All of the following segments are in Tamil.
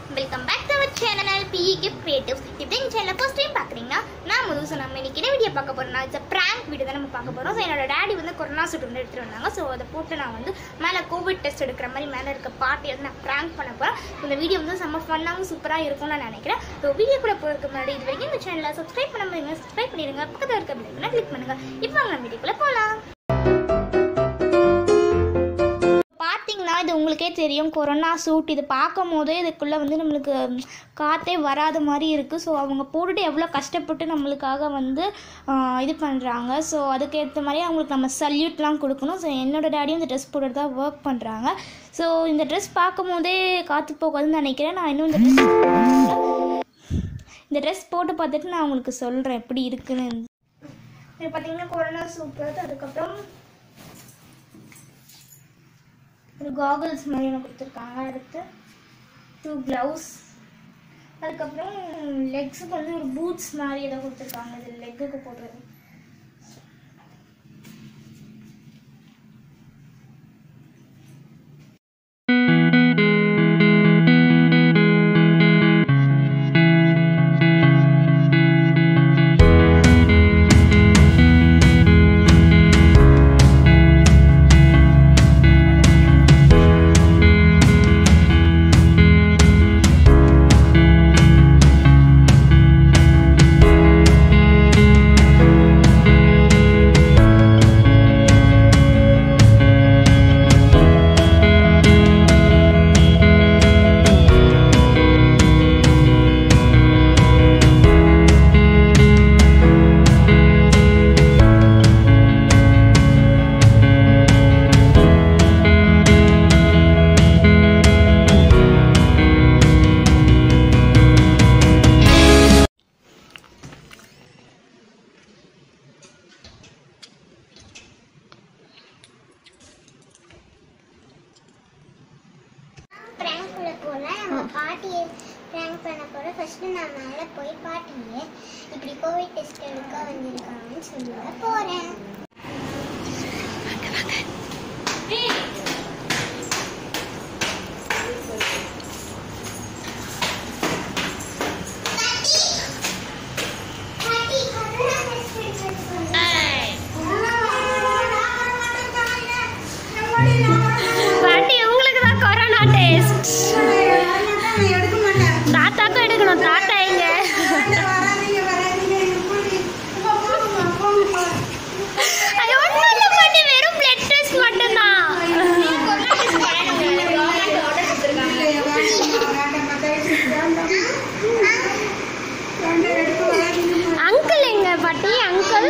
Welcome back to our channel PE Gift Creatives. இப்போ இந்த சேனலை ஃபர்ஸ்ட் டைம் பார்க்குறீங்கன்னா நான் முதல் நம்ம இன்னைக்கு என்ன வீடியோ பார்க்க போகிறோம்னா இட்ஸ் ப்ராங்க் வீடியோ தான் நம்ம பார்க்க போகிறோம். ஸோ என்னோட டேடி வந்து கொரோனா சூட் வந்து எடுத்துகிட்டு வந்தாங்க. ஸோ அதை போட்டு நான் வந்து மேலே கோவிட் டெஸ்ட் எடுக்கிற மாதிரி மேலே இருக்க பார்ட்டி வந்து நான் ப்ராங்க் பண்ண போகிறேன். இந்த வீடியோ வந்து செம்ம ஃபன்னாகவும் சூப்பராக இருக்கும்னு நான் நினைக்கிறேன். ஸோ வீடியோ கூட போகிறதுக்கு முன்னாடி இது வரைக்கும் இந்த சேனலை சப்ஸ்கிரைப் பண்ண முடியுங்க, சப்ஸ்கிரைப் பண்ணிடுங்க, பக்கத்தில் இருக்க பெல் ஐகானை கிளிக் பண்ணுங்கள். இப்போ நம்ம வீடியோக்குள்ளே போகலாம். பார்த்தீங்கன்னா இது உங்களுக்கே தெரியும், கொரோனா சூட். இது பார்க்கும் போதே இதுக்குள்ளே வந்து நம்மளுக்கு காற்றே வராத மாதிரி இருக்குது. ஸோ அவங்க போட்டுட்டு எவ்வளோ கஷ்டப்பட்டு நம்மளுக்காக வந்து இது பண்ணுறாங்க. ஸோ அதுக்கேற்ற மாதிரி அவங்களுக்கு நம்ம சல்யூட்லாம் கொடுக்கணும். ஸோ என்னோடய டேடியும் இந்த ட்ரெஸ் போட்டுட்டு தான் ஒர்க் பண்ணுறாங்க. ஸோ இந்த ட்ரெஸ் பார்க்கும் போதே காற்று போகாதுன்னு நினைக்கிறேன். நான் இன்னும் இந்த ட்ரெஸ் போட்டு பார்த்துட்டு நான் உங்களுக்கு சொல்கிறேன் எப்படி இருக்குன்னு. இது பார்த்தீங்கன்னா கொரோனா சூட். அதுக்கப்புறம் ஒரு காகல்ஸ் மாதிரி ஒன்று கொடுத்துருக்காங்க. அடுத்து 2 க்ளவுஸ். அதுக்கப்புறம் லெக்ஸுக்கு வந்து ஒரு பூட்ஸ் மாதிரி ஏதோ கொடுத்துருக்காங்க. இது லெக்குக்கு போடுறது. பாட்டியை ப்ராங்க் பண்ண போகிறோம். ஃபர்ஸ்ட்டு நான் மேலே போய் பாட்டியே இப்படி கோவிட் டெஸ்ட் எடுக்க வந்திருக்காங்கன்னு சொல்ல போகிறேன். பாட்டி உங்களுக்கு தான் கொரோனா டெஸ்ட். தாத்தாக்கும் எடுக்கணும். தாத்தா எங்க? அது ஒன்றும் இல்லை பாட்டி, வெறும் பிளட் டெஸ்ட் மட்டும்தான். அங்கிள் எங்க பாட்டி? அங்கிள்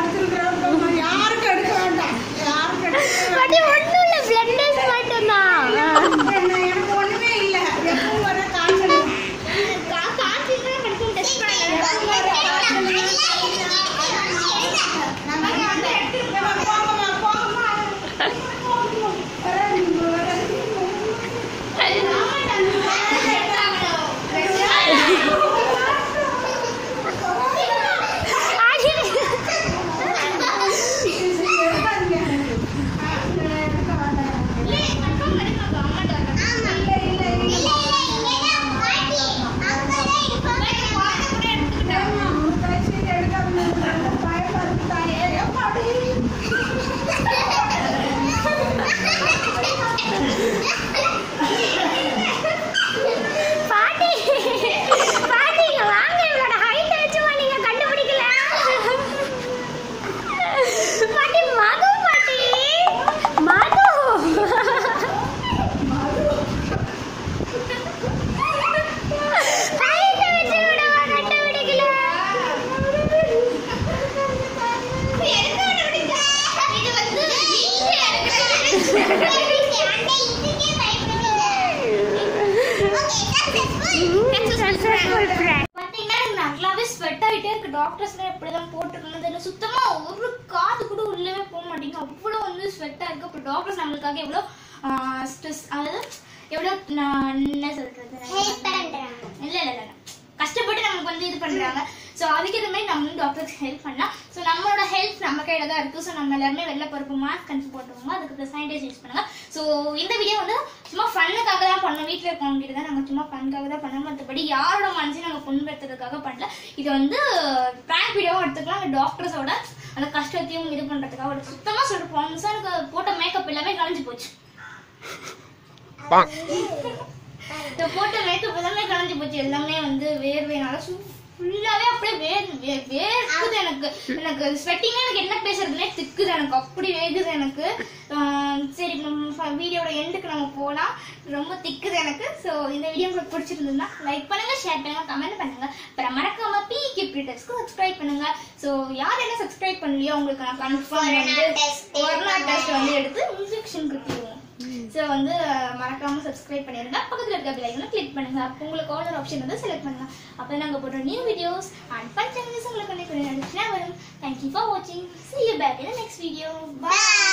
பாட்டி ஒன்றும் இல்லை, பிளட் டெஸ்ட் மட்டும்தான். டாக்டர்ஸ்லாம் எப்படிதான் போட்டுருக்கணும் சுத்தமா ஒரு காது கூட உள்ளவே போக மாட்டேங்க. அவ்வளோ வந்து ஸ்வெட்டா இருக்கு. அப்புறம் டாக்டர்ஸ் நம்மளுக்காக எவ்வளோ ஸ்ட்ரெஸ், அதாவது எவ்வளோ என்ன சொல்றது, இல்லை கஷ்டப்பட்டு நமக்கு வந்து இது பண்றாங்க. ஸோ அதுக்கேற்ற மாதிரி நம்ம டாக்டருக்கு ஹெல்ப் பண்ணலாம். ஸோ நம்மளோட ஹெல்த் நம்ம கையில் தான் இருக்குது. ஸோ நம்ம எல்லாருமே வெளில போகிறப்போ மாஸ்க் கன்ஃபர்ம் போட்டுருவோங்க, அதுக்கு சானிடைஸ் யூஸ் பண்ணுங்கள். ஸோ இந்த வீடியோ வந்து சும்மா ஃபன்னுக்காக தான் பண்ணோம், வீட்டில் இருக்கவங்க கிட்ட தான் நாங்கள் சும்மா ஃபன்னுக்காக தான் பண்ணோம், மற்றபடி யாரோட மனசையும் நாங்கள் புண்படுத்துறதுக்காக பண்ணல. இது வந்து ப்ராங்க் வீடியோவும் எடுத்துக்கலாம், அந்த டாக்டர்ஸோட அந்த கஷ்டத்தையும் இது பண்ணுறதுக்காக ஒரு சுத்தமாக சொல்லிட்டு போனோம். சார் எனக்கு போட்ட மேக்கப் எல்லாமே கலைஞ்சு போச்சு, போட்ட மேக்கப் எல்லாமே கலைஞ்சு போச்சு, எல்லாமே வந்து வேர்வைனால ஃபுல்லாவே அப்படியே வேர்க்குது எனக்கு. எனக்கு ஸ்வெட்டிங்கா எனக்கு என்ன பேசுறதுன்னே திக்குது, எனக்கு அப்படி வேகுது எனக்கு. சரி வீடியோட எண்டுக்கு நம்ம போகலாம், ரொம்ப திக்குது எனக்கு. ஸோ இந்த வீடியோ உங்களுக்கு பிடிச்சிருந்ததுன்னா லைக் பண்ணுங்க, ஷேர் பண்ணுங்க, கமெண்ட் பண்ணுங்க. அப்புறம் மறக்காம PK Creatives-க்கு சப்ஸ்கிரைப் பண்ணுங்க. ஸோ யார் என்ன சப்ஸ்கிரைப் பண்ணலையோ உங்களுக்கு நான் கன்ஃபார்ம் வந்து கொரோனா டெஸ்ட் வந்து எடுத்து இன்ஜெக்ஷன் கொடுத்துருவோம். ஸோ வந்து மறக்காம சப்ஸ்கிரைப் பண்ணிடுங்க, பக்கத்தில் இருக்க பெல் ஐகானை கிளிக் பண்ணுங்க. அப்போ உங்களுக்கு ஆல் ஆப்ஷன் வந்து செலக்ட் பண்ணுங்க. அப்போ நாங்கள் போடுற new videos and fun channels உங்களுக்கு வரும். Thank you for watching. See you back in the next video. Bye.